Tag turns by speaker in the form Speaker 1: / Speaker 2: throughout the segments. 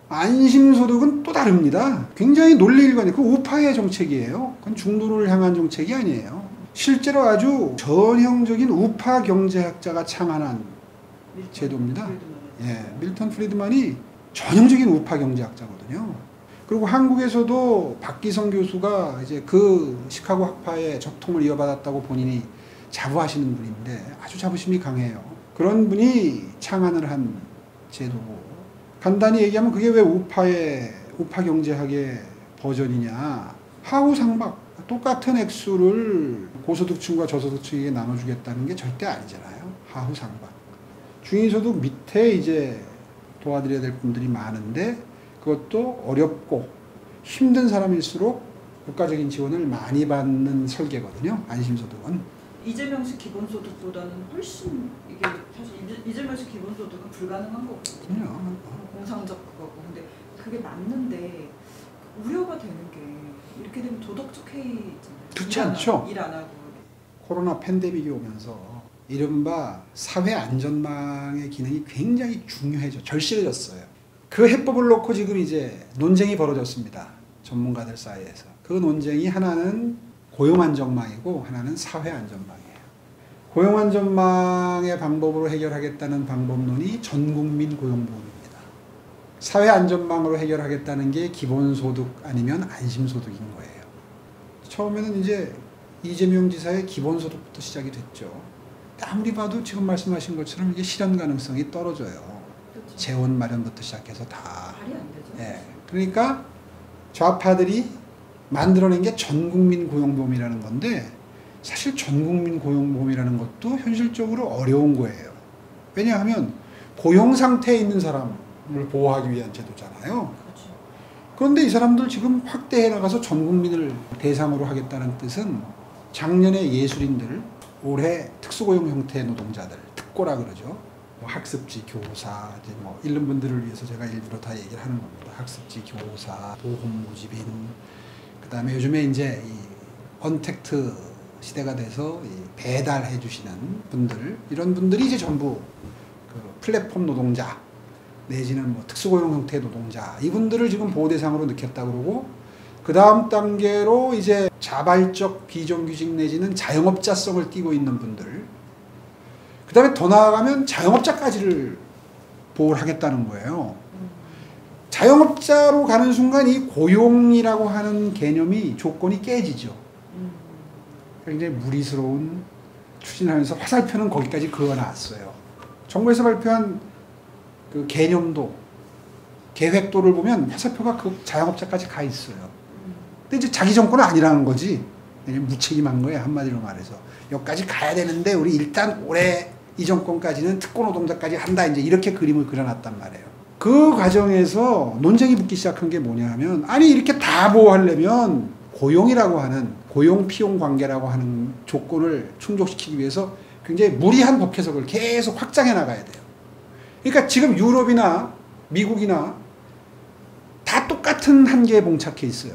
Speaker 1: 안심소득은 또 다릅니다. 굉장히 논리일관이에요. 그 우파의 정책이에요. 그건 중도를 향한 정책이 아니에요. 실제로 아주 전형적인 우파 경제학자가 창안한 제도입니다. 예, 밀턴 프리드만이 전형적인 우파 경제학자거든요. 그리고 한국에서도 박기성 교수가 이제 그 시카고 학파의 적통을 이어받았다고 본인이 자부하시는 분인데 아주 자부심이 강해요. 그런 분이 창안을 한 제도고, 간단히 얘기하면 그게 왜 우파 경제학의 버전이냐. 하우상박, 똑같은 액수를 고소득층과 저소득층에게 나눠주겠다는 게 절대 아니잖아요. 하우상박. 중위소득 밑에 이제 도와드려야 될 분들이 많은데 그것도 어렵고 힘든 사람일수록 국가적인 지원을 많이 받는 설계거든요. 안심소득은.
Speaker 2: 이재명식 기본소득보다는 훨씬 이게 사실 이재명식 기본소득은 불가능한 거거든요. 공상적 그거고. 근데 그게 맞는데 우려가 되는 게 이렇게 되면 도덕적 해이잖아요.
Speaker 1: 그렇지 않죠.
Speaker 2: 일 안 하고.
Speaker 1: 코로나 팬데믹이 오면서 이른바 사회안전망의 기능이 굉장히 중요해져 절실해졌어요. 그 해법을 놓고 지금 이제 논쟁이 벌어졌습니다. 전문가들 사이에서. 그 논쟁이 하나는 고용안전망이고 하나는 사회안전망이에요. 고용안전망의 방법으로 해결하겠다는 방법론이 전국민 고용보험입니다. 사회안전망으로 해결하겠다는 게 기본소득 아니면 안심소득인 거예요. 처음에는 이제 이재명 지사의 기본소득부터 시작이 됐죠. 아무리 봐도 지금 말씀하신 것처럼 이게 실현 가능성이 떨어져요.
Speaker 2: 그렇죠.
Speaker 1: 재원 마련부터 시작해서 다.
Speaker 2: 말이 안 되죠.
Speaker 1: 예. 그러니까 좌파들이 만들어낸 게 전국민 고용보험이라는 건데 사실 전국민 고용보험이라는 것도 현실적으로 어려운 거예요. 왜냐하면 고용 상태에 있는 사람을 보호하기 위한 제도잖아요.
Speaker 2: 그렇죠.
Speaker 1: 그런데 이 사람들 지금 확대해 나가서 전국민을 대상으로 하겠다는 뜻은 작년에 예술인들, 올해 특수고용 형태의 노동자들, 특고라 그러죠. 뭐 학습지, 교사, 이제 뭐 이런 분들을 위해서 제가 일부러 다 얘기를 하는 겁니다. 학습지, 교사, 보험모집인, 그 다음에 요즘에 이제 이 언택트 시대가 돼서 이 배달해 주시는 분들, 이런 분들이 이제 전부 그 플랫폼 노동자 내지는 뭐 특수고용 형태의 노동자, 이분들을 지금 보호 대상으로 넣겠다 그러고, 그 다음 단계로 이제 자발적 비정규직 내지는 자영업자성을 띠고 있는 분들, 그 다음에 더 나아가면 자영업자까지를 보호를 하겠다는 거예요. 자영업자로 가는 순간 이 고용이라고 하는 개념이 조건이 깨지죠. 굉장히 무리스러운 추진하면서 화살표는 거기까지 그어놨어요. 정부에서 발표한 그 개념도, 계획도를 보면 화살표가 그 자영업자까지 가 있어요. 근데 이제 자기 정권은 아니라는 거지. 무책임한 거예요, 한마디로 말해서. 여기까지 가야 되는데 우리 일단 올해 이 정권까지는 특고 노동자까지 한다, 이제 이렇게 그림을 그려놨단 말이에요. 그 과정에서 논쟁이 붙기 시작한 게 뭐냐 하면, 아니 이렇게 다 보호하려면 고용이라고 하는, 고용 피용 관계라고 하는 조건을 충족시키기 위해서 굉장히 무리한 법 해석을 계속 확장해 나가야 돼요. 그러니까 지금 유럽이나 미국이나 다 똑같은 한계에 봉착해 있어요.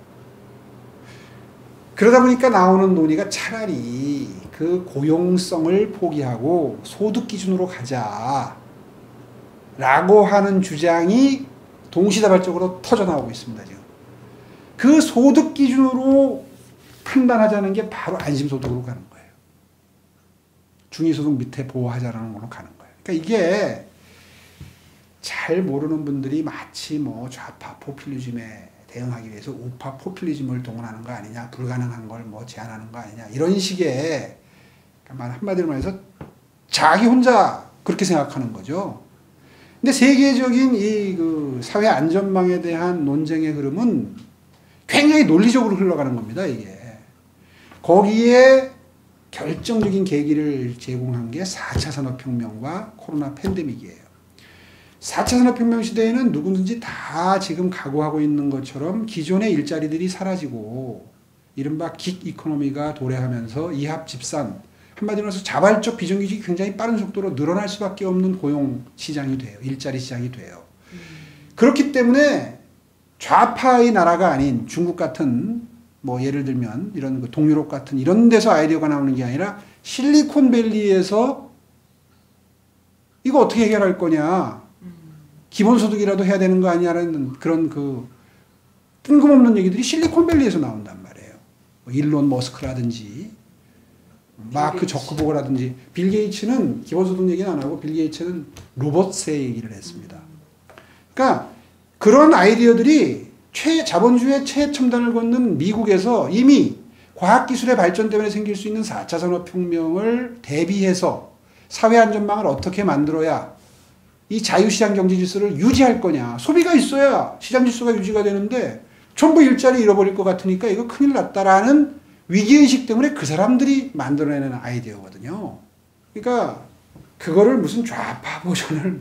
Speaker 1: 그러다 보니까 나오는 논의가 차라리 그 고용성을 포기하고 소득 기준으로 가자 라고 하는 주장이 동시다발적으로 터져나오고 있습니다. 지금 그 소득 기준으로 판단하자는 게 바로 안심소득으로 가는 거예요. 중위소득 밑에 보호하자라는 걸로 가는 거예요. 그러니까 이게 잘 모르는 분들이 마치 뭐 좌파 포퓰리즘에 대응하기 위해서 우파 포퓰리즘을 동원하는 거 아니냐, 불가능한 걸 뭐 제안하는 거 아니냐, 이런 식의, 한마디로 말해서 자기 혼자 그렇게 생각하는 거죠. 근데 세계적인 이 그 사회 안전망에 대한 논쟁의 흐름은 굉장히 논리적으로 흘러가는 겁니다, 이게. 거기에 결정적인 계기를 제공한 게 4차 산업혁명과 코로나 팬데믹이에요. 4차 산업혁명 시대에는 누구든지 다 지금 각오하고 있는 것처럼 기존의 일자리들이 사라지고 이른바 긱 이코노미가 도래하면서 이합 집산, 한마디로 해서 자발적 비정규직이 굉장히 빠른 속도로 늘어날 수밖에 없는 고용 시장이 돼요. 일자리 시장이 돼요. 그렇기 때문에 좌파의 나라가 아닌 중국 같은, 뭐 예를 들면 이런 그 동유럽 같은 이런 데서 아이디어가 나오는 게 아니라 실리콘밸리에서 이거 어떻게 해결할 거냐, 기본소득이라도 해야 되는 거 아니냐라는 그런 그 뜬금없는 얘기들이 실리콘밸리에서 나온단 말이에요. 뭐 일론 머스크라든지 마크 저크버그라든지. 빌 게이츠는 기본소득 얘기는 안 하고 빌 게이츠는 로봇세 얘기를 했습니다. 그러니까 그런 아이디어들이 자본주의의 최첨단을 걷는 미국에서 이미 과학기술의 발전 때문에 생길 수 있는 4차 산업혁명을 대비해서 사회안전망을 어떻게 만들어야 이 자유시장 경제 질서를 유지할 거냐. 소비가 있어야 시장 질서가 유지가 되는데 전부 일자리 잃어버릴 것 같으니까 이거 큰일 났다라는 위기의식 때문에 그 사람들이 만들어내는 아이디어거든요. 그러니까 그거를 무슨 좌파 버전을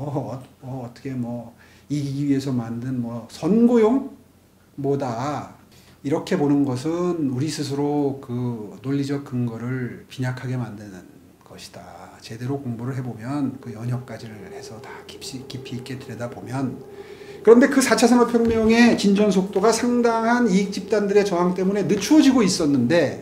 Speaker 1: 어떻게 이기기 위해서 만든 선고용 뭐다 이렇게 보는 것은 우리 스스로 그 논리적 근거를 빈약하게 만드는 것이다. 제대로 공부를 해보면 그 연역까지를 해서 다 깊이 있게 들여다보면. 그런데 그 4차 산업혁명의 진전 속도가 상당한 이익 집단들의 저항 때문에 늦추어지고 있었는데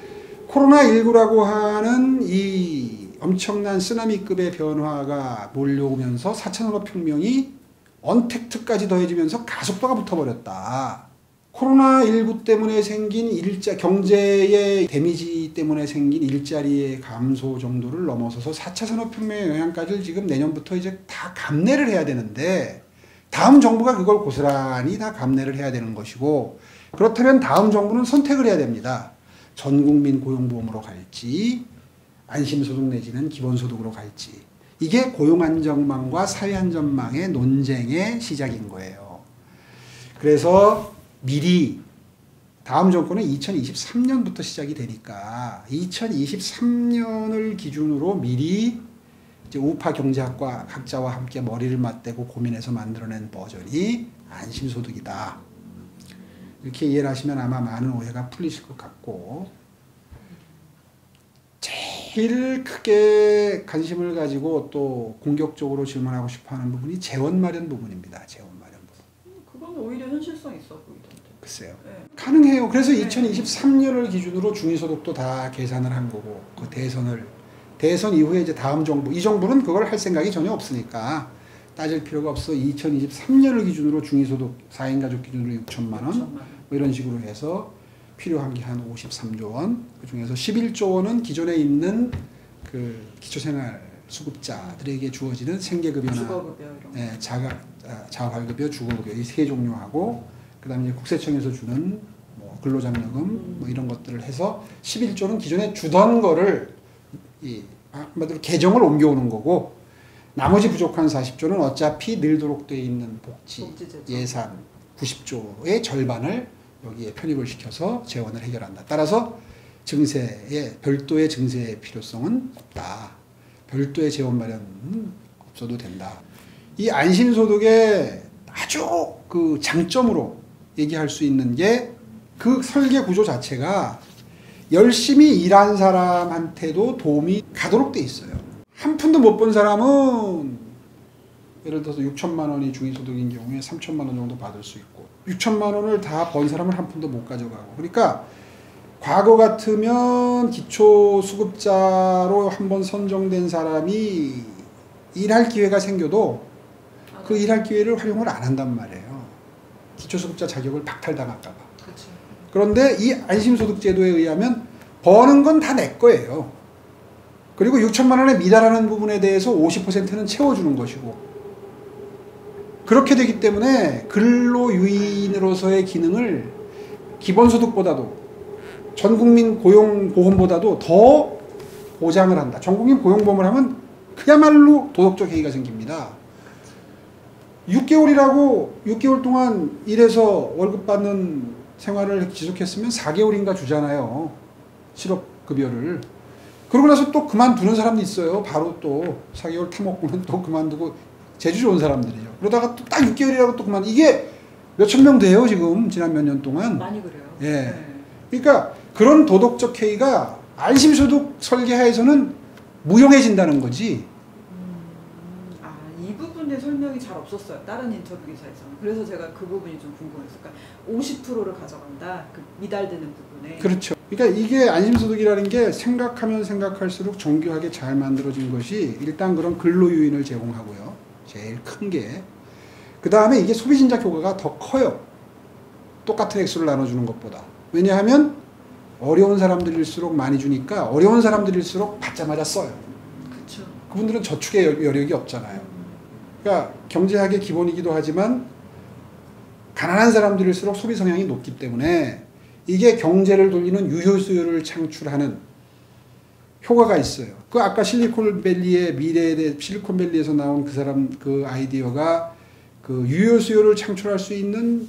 Speaker 1: 코로나19라고 하는 이 엄청난 쓰나미급의 변화가 몰려오면서 4차 산업혁명이 언택트까지 더해지면서 가속도가 붙어버렸다. 코로나19 때문에 생긴 경제의 데미지 때문에 생긴 일자리의 감소 정도를 넘어서서 4차 산업혁명의 영향까지를 지금 내년부터 이제 다 감내를 해야 되는데 다음 정부가 그걸 고스란히 다 감내를 해야 되는 것이고, 그렇다면 다음 정부는 선택을 해야 됩니다. 전국민 고용보험으로 갈지 안심소득 내지는 기본소득으로 갈지. 이게 고용안정망과 사회안전망의 논쟁의 시작인 거예요. 그래서 미리 다음 정권은 2023년부터 시작이 되니까 2023년을 기준으로 미리 이제 우파 경제학과 학자와 함께 머리를 맞대고 고민해서 만들어낸 버전이 안심소득이다. 이렇게 이해를 하시면 아마 많은 오해가 풀리실 것 같고, 제일 크게 관심을 가지고 또 공격적으로 질문하고 싶어하는 부분이 재원 마련 부분입니다. 재원 마련 부분.
Speaker 2: 그건 오히려 현실성 있어 보이던데.
Speaker 1: 글쎄요.
Speaker 2: 네.
Speaker 1: 가능해요. 그래서 2023년을 기준으로 중위소득도 다 계산을 한 거고, 그 대선 이후에 이제 다음 정부, 이 정부는 그걸 할 생각이 전혀 없으니까 따질 필요가 없어. 2023년을 기준으로 중위소득 4인 가족 기준으로 6천만 원, 뭐 이런 식으로 해서 필요한 게 한 53조 원, 그 중에서 11조 원은 기존에 있는 그 기초생활수급자들에게 주어지는 생계급여나
Speaker 2: 주거급여 이런
Speaker 1: 자활급여, 주거급여 이 세 종류하고, 그다음에 이제 국세청에서 주는 뭐 근로장려금 뭐 이런 것들을 해서 11조는 기존에 주던 거를 한마디로 개정을 옮겨오는 거고, 나머지 부족한 40조는 어차피 늘도록 되어 있는 복지 예산 90조의 절반을 여기에 편입을 시켜서 재원을 해결한다. 따라서 별도의 증세의 필요성은 없다. 별도의 재원 마련은 없어도 된다. 이 안심소득의 아주 그 장점으로 얘기할 수 있는 게 그 설계 구조 자체가 열심히 일한 사람한테도 도움이 가도록 돼 있어요. 한 푼도 못 번 사람은 예를 들어서 6천만 원이 중위소득인 경우에 3천만 원 정도 받을 수 있고, 6천만 원을 다 번 사람은 한 푼도 못 가져가고. 그러니까 과거 같으면 기초수급자로 한번 선정된 사람이 일할 기회가 생겨도 그 일할 기회를 활용을 안 한단 말이에요. 기초수급자 자격을 박탈당할까 봐.
Speaker 2: 그치.
Speaker 1: 그런데 이 안심소득제도에 의하면 버는 건 다 내 거예요. 그리고 6천만 원에 미달하는 부분에 대해서 50%는 채워주는 것이고, 그렇게 되기 때문에 근로유인으로서의 기능을 기본소득보다도 전국민 고용보험보다도 더 보장을 한다. 전국민 고용보험을 하면 그야말로 도덕적 해이가 생깁니다. 6개월 동안 일해서 월급 받는 생활을 지속했으면 4개월인가 주잖아요. 실업급여를. 그러고 나서 또 그만두는 사람도 있어요. 바로 또 4개월 타먹고는 또 그만두고, 제주 좋은 사람들이죠. 그러다가 또 딱 6개월이라고 또 이게 몇천 명 돼요, 지금. 지난 몇 년 동안.
Speaker 2: 많이 그래요.
Speaker 1: 예.
Speaker 2: 네.
Speaker 1: 그러니까 그런 도덕적 해이가 안심소득 설계하에서는 무용해진다는 거지.
Speaker 2: 이 부분의 설명이 잘 없었어요. 다른 인터뷰 기사에서는. 그래서 제가 그 부분이 좀 궁금했어요. 그러니까 50%를 가져간다. 그 미달되는 부분에.
Speaker 1: 그렇죠. 그러니까 이게 안심소득이라는 게 생각하면 생각할수록 정교하게 잘 만들어진 것이, 일단 그런 근로유인을 제공하고요. 제일 큰 게. 그 다음에 이게 소비 진작 효과가 더 커요. 똑같은 액수를 나눠주는 것보다. 왜냐하면 어려운 사람들일수록 많이 주니까 어려운 사람들일수록 받자마자 써요.
Speaker 2: 그쵸.
Speaker 1: 그분들은 저축의 여력이 없잖아요. 그러니까 경제학의 기본이기도 하지만 가난한 사람들일수록 소비 성향이 높기 때문에 이게 경제를 돌리는 유효수요를 창출하는 효과가 있어요. 그 아까 실리콘밸리의 미래에 대해 실리콘밸리에서 나온 그 사람 그 아이디어가 그 유효수요를 창출할 수 있는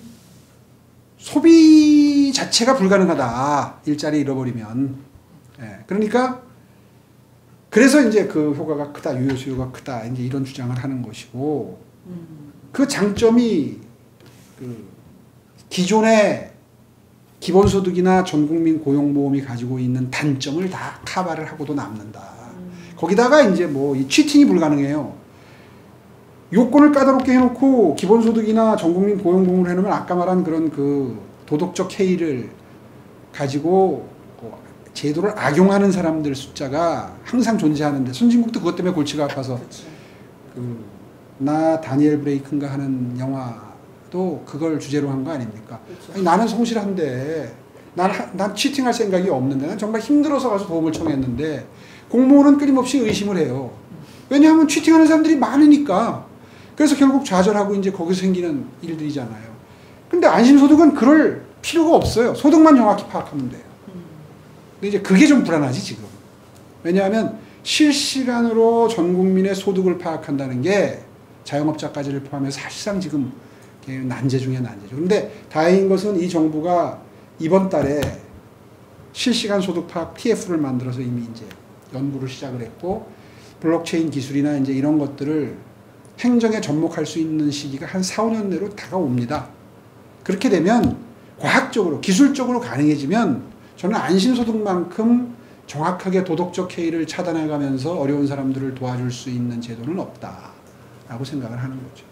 Speaker 1: 소비 자체가 불가능하다. 일자리 잃어버리면. 예, 그러니까 그래서 이제 그 효과가 크다, 유효수요가 크다, 이제 이런 주장을 하는 것이고, 그 장점이 그 기존의 기본소득이나 전국민 고용보험이 가지고 있는 단점을 다 커버를 하고도 남는다. 거기다가 이제 뭐 이 치팅이 불가능해요. 요건을 까다롭게 해놓고 기본소득이나 전국민 고용보험을 해놓으면 아까 말한 그런 그 도덕적 해이를 가지고 제도를 악용하는 사람들 숫자가 항상 존재하는데 선진국도 그것 때문에 골치가 아파서 나 다니엘 브레이크인가 하는 영화도 그걸 주제로 한 거 아닙니까? 아니, 나는 성실한데 난 치팅할 생각이 없는데 난 정말 힘들어서 가서 도움을 청했는데 공무원은 끊임없이 의심을 해요. 왜냐하면 치팅하는 사람들이 많으니까. 그래서 결국 좌절하고 이제 거기서 생기는 일들이잖아요. 근데 안심소득은 그럴 필요가 없어요. 소득만 정확히 파악하면 돼요. 근데 이제 그게 좀 불안하지 지금. 왜냐하면 실시간으로 전 국민의 소득을 파악한다는 게 자영업자까지를 포함해서 사실상 지금 난제 중에 난제죠. 그런데 다행인 것은 이 정부가 이번 달에 실시간 소득 파악 TF를 만들어서 이미 이제 연구를 시작을 했고 블록체인 기술이나 이제 이런 것들을 행정에 접목할 수 있는 시기가 한 4, 5년 내로 다가옵니다. 그렇게 되면 과학적으로, 기술적으로 가능해지면 저는 안심소득만큼 정확하게 도덕적 해이를 차단해가면서 어려운 사람들을 도와줄 수 있는 제도는 없다라고 생각을 하는 거죠.